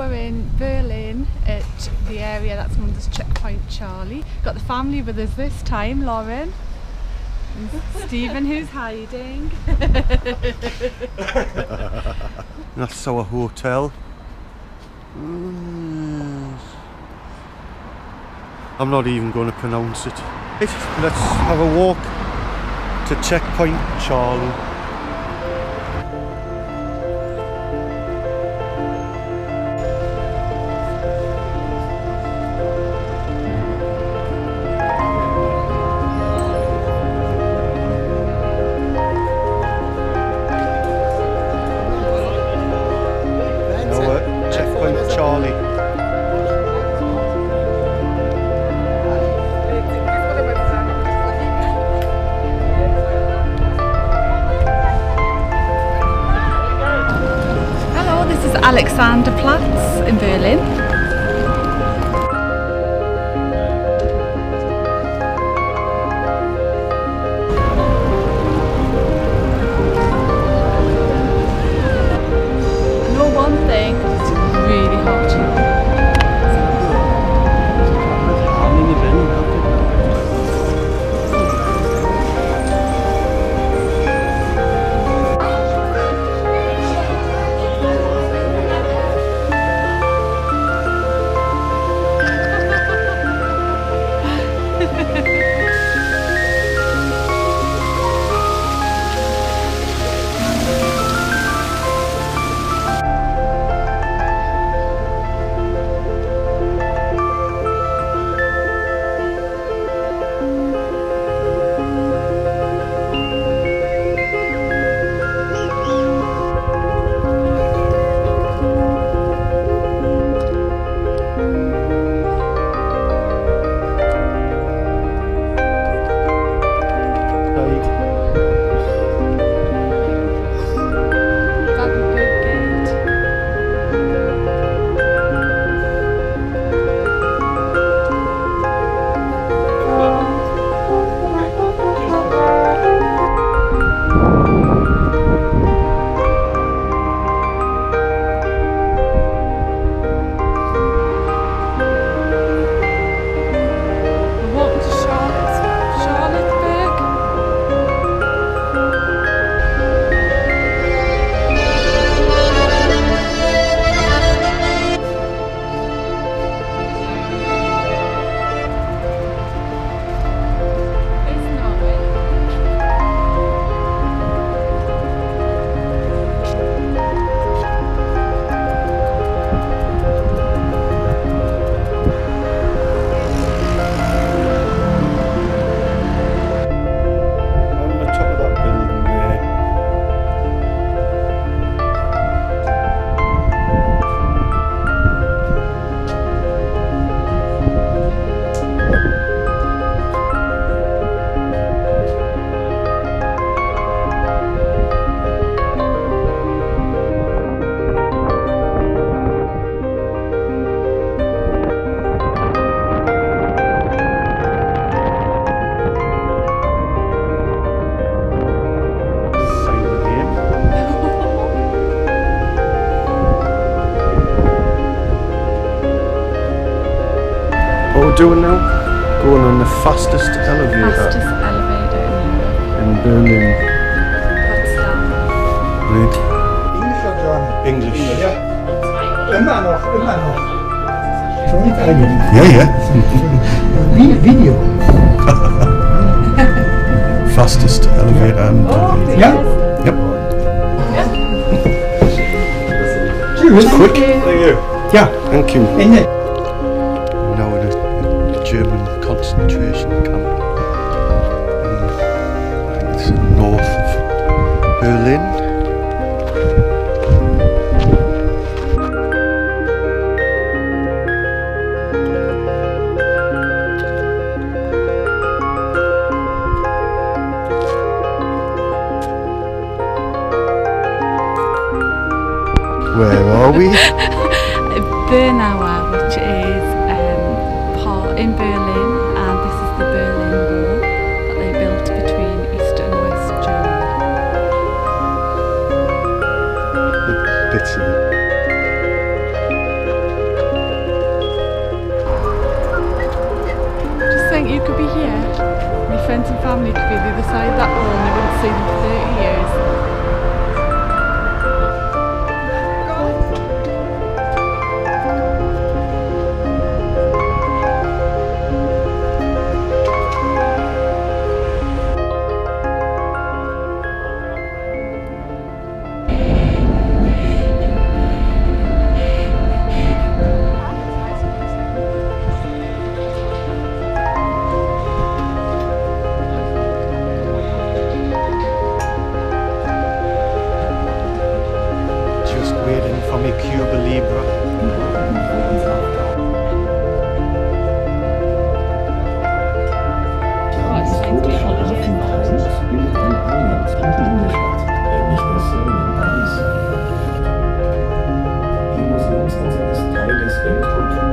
we're in Berlin at the area that's known as Checkpoint Charlie. Got the family with us this time, Lauren. And Stephen, who's hiding. That's our hotel. I'm not even going to pronounce it. Let's have a walk to Checkpoint Charlie. Alexanderplatz in Berlin. I know one thing, it's really hot. What we're doing now? Going on the fastest elevator in Berlin. Right. English or German? English. Ja. Immer noch. Schon nicht eigentlich. Yeah. Video. Fastest elevator in Berlin. Ja? Yep. Tschüss. Quick. Thank you. Ja. Thank you. Ende. Now in a German concentration camp. I think it's north of Berlin. Where are we? Bernauer, which is part in Berlin, and this is the Berlin Wall that they built between East and West Germany. The bits of it. beside that wall and you wouldn't see them for 30 years. Waiting for me Cuba Libre. Historischer Hafen Paris bildet ein Eingangshafen in der Stadt, ähnlich der Seine in Paris. Die Museumsinsel ist Teil des Weltkultur